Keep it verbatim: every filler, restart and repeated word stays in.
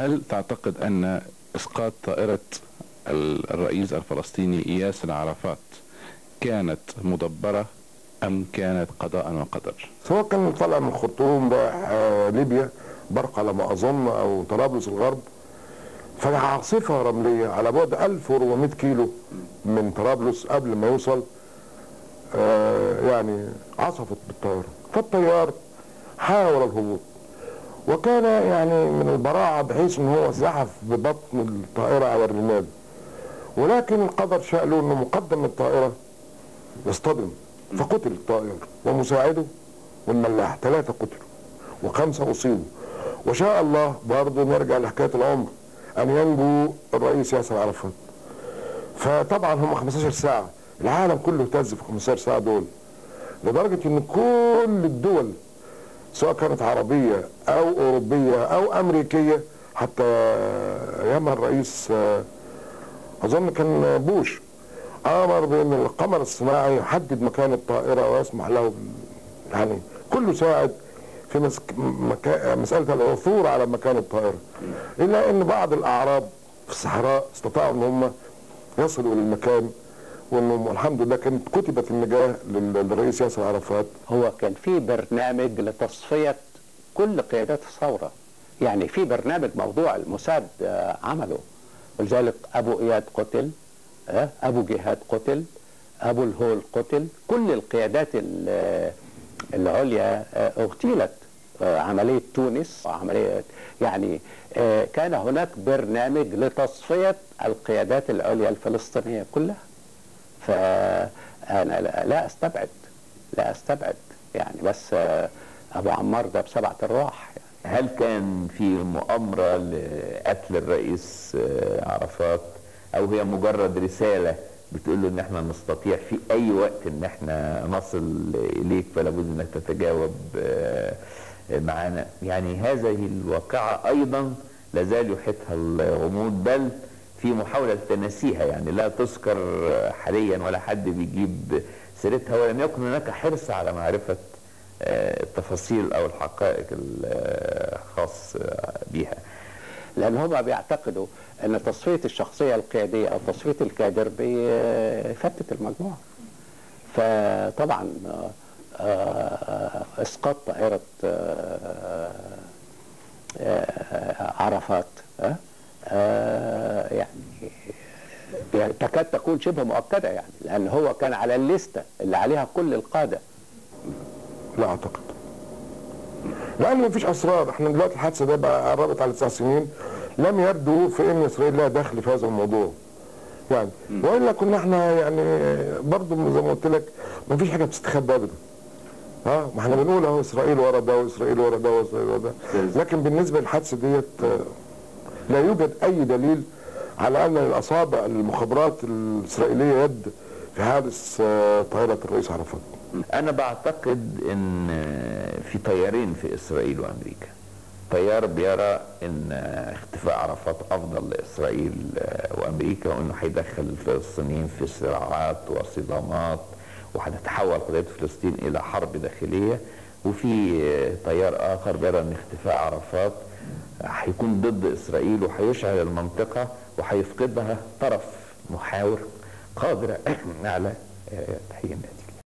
هل تعتقد أن إسقاط طائرة الرئيس الفلسطيني ياسر عرفات كانت مدبرة أم كانت قضاء وقدر؟ سواء كان طالع من الخرطوم رايح ليبيا برق على ما أظن أو طرابلس الغرب، فعاصفة رملية على بعد ألف وأربعمائة كيلو من طرابلس قبل ما يوصل آه يعني عصفت بالطائرة، فالطيار حاول الهبوط وكان يعني من البراعة بحيث ان هو زحف ببطن الطائرة على الرمال، ولكن القدر شاء له انه مقدم الطائرة يصطدم فقتل الطائر ومساعده والملاح، ثلاثة قتلوا وخمسة أصيبوا. وشاء الله برضه نرجع لحكاية العمر أن ينجو الرئيس ياسر عرفات. فطبعا هم خمستاشر ساعة، العالم كله اهتز في خمستاشر ساعة دول، لدرجة إن كل الدول سواء كانت عربية أو أوروبية أو أمريكية، حتى أيام الرئيس أظن كان بوش أمر بأن القمر الصناعي يحدد مكان الطائرة ويسمح له، يعني كله ساعد في مسك... مكا... مسألة العثور على مكان الطائرة، إلا أن بعض الأعراب في الصحراء استطاعوا أن هم يصلوا للمكان، وأنهم الحمد لله كانت كتبت النجاة للرئيس ياسر عرفات. هو كان في برنامج لتصفية كل قيادات الثورة، يعني في برنامج موضوع الموساد عمله، ولذلك أبو إياد قتل، أبو جهاد قتل، أبو الهول قتل، كل القيادات العليا اغتيلت. عملية تونس، عملية يعني كان هناك برنامج لتصفية القيادات العليا الفلسطينية كلها. فأنا لا أستبعد لا أستبعد يعني، بس أبو عمار ده بسبعة أرواح يعني. هل كان في مؤامرة لقتل الرئيس عرفات، أو هي مجرد رسالة بتقول له ان احنا نستطيع في اي وقت ان احنا نصل اليك فلا بد انك تتجاوب معنا؟ يعني هذه الواقعة ايضا لازال يحيطها الغموض، بل في محاولة تناسيها، يعني لا تذكر حاليا ولا حد بيجيب سيرتها، ولم يكن هناك حرص على معرفة التفاصيل او الحقائق الخاص بها، لان هم بيعتقدوا ان تصفية الشخصية القيادية او تصفية الكادر بيفتت المجموعة. فطبعا اسقاط طائرة عرفات يعني تكاد تكون شبه مؤكدة، يعني لان هو كان على الليستة اللي عليها كل القادة. لا اعتقد، لان مفيش اسرار. احنا دلوقتي الحادثة ده بقى قربت على تسع سنين، لم يبدو في ان اسرائيل لها دخل في هذا الموضوع يعني، والا كنا احنا يعني برضه زي ما قلت لك ما فيش حاجه بتستخبى ابدا. اه ما احنا بنقول اهو اسرائيل ورا ده واسرائيل ورا ده واسرائيل ورا ده، لكن بالنسبه للحادثه ديت لا يوجد اي دليل على ان الاصابع المخابرات الاسرائيليه يد في حادث طائره الرئيس عرفات. انا بعتقد ان في طيارين في اسرائيل وامريكا، طيار بيرى ان اختفاء عرفات افضل لاسرائيل وامريكا، وانه هيدخل الفلسطينيين في صراعات وصدامات وهتتحول قضيه فلسطين الى حرب داخليه، وفي طيار اخر بيرى ان اختفاء عرفات هيكون ضد اسرائيل وهيشعل المنطقه وهيفقدها طرف محاور قادر على تحقيق النتيجه.